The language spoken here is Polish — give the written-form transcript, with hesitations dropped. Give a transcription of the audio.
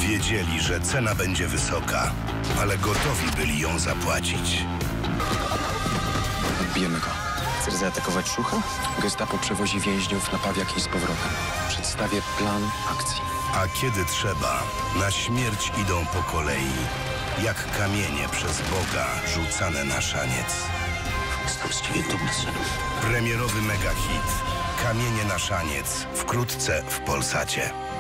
Wiedzieli, że cena będzie wysoka, ale gotowi byli ją zapłacić. Odbijemy go. Chcesz zaatakować Szucha? Gestapo przewozi więźniów na Pawiak i z powrotem. Przedstawię plan akcji. A kiedy trzeba, na śmierć idą po kolei, jak kamienie przez Boga rzucane na szaniec. Jestem z ciebie dumny, synu. Premierowy megahit. Kamienie na szaniec. Wkrótce w Polsacie.